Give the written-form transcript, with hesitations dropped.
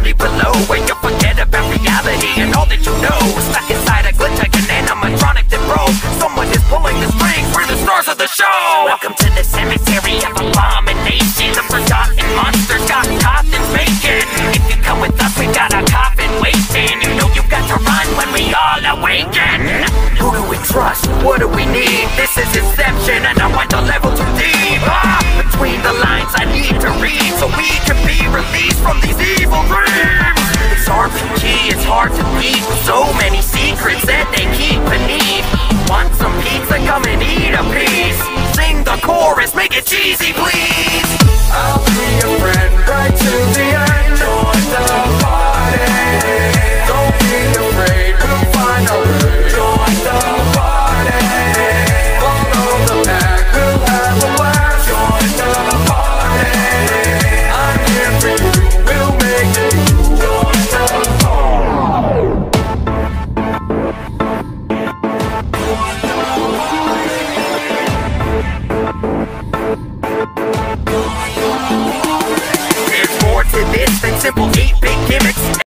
valley below, where you forget about reality and all that you know. Stuck inside a glitch like an animatronic that broke. Someone is pulling the strings, we're the stars of the show. Welcome to the cemetery of abomination. The forgotten monsters got coffins making. If you come with us, we got a coffin waiting. You know you got to run when we all awaken. Who do we trust? What do we need? This is Inception and I want the level too deep. Between the lines I need to read, so we can be released from these evil dreams. It's RPG, it's hard to beat, so many secrets that they keep beneath. Want some pizza? Come and eat a piece. Sing the chorus, make it cheesy please.